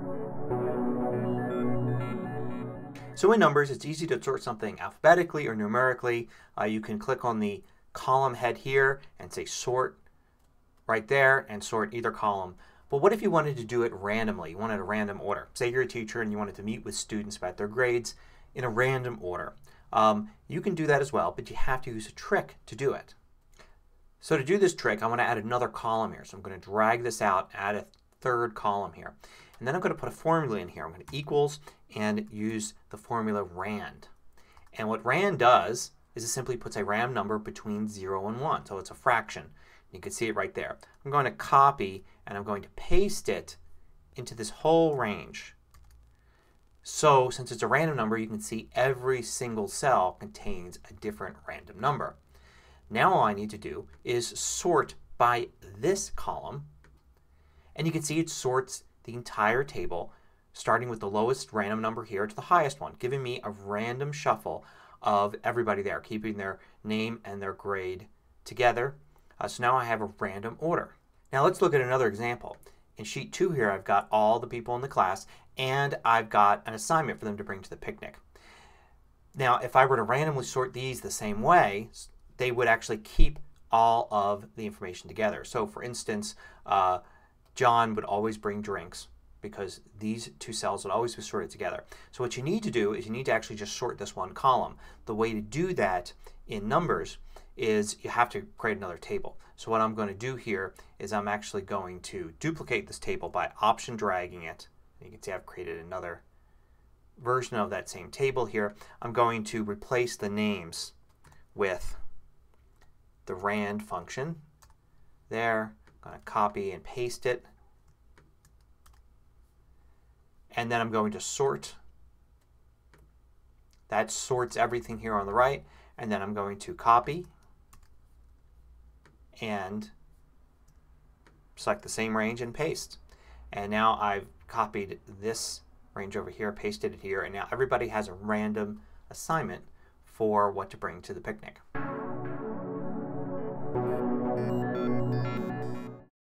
So in Numbers, it's easy to sort something alphabetically or numerically. You can click on the column head here and say sort right there and sort either column. But what if you wanted to do it randomly? You wanted a random order. Say you're a teacher and you wanted to meet with students about their grades in a random order. You can do that as well, but you have to use a trick to do it. So to do this trick, I want to add another column here. So I'm going to drag this out, add a third column here. And then I'm going to put a formula in here. I'm going to equals and use the formula rand. And what rand does is it simply puts a random number between 0 and 1. So it's a fraction. You can see it right there. I'm going to copy and I'm going to paste it into this whole range. So since it's a random number, you can see every single cell contains a different random number. Now all I need to do is sort by this column. And you can see it sorts the entire table starting with the lowest random number here to the highest one, giving me a random shuffle of everybody there, keeping their name and their grade together. So now I have a random order. Now let's look at another example. In sheet 2 here I've got all the people in the class and I've got an assignment for them to bring to the picnic. Now if I were to randomly sort these the same way, they would actually keep all of the information together. So for instance, John would always bring drinks because these two cells would always be sorted together. So what you need to do is you need to actually just sort this one column. The way to do that in Numbers is you have to create another table. So what I'm going to do here is I'm actually going to duplicate this table by option dragging it. You can see I've created another version of that same table here. I'm going to replace the names with the rand function there. I'm going to copy and paste it. And then I'm going to sort. That sorts everything here on the right. And then I'm going to copy and select the same range and paste. And now I've copied this range over here, pasted it here, and now everybody has a random assignment for what to bring to the picnic.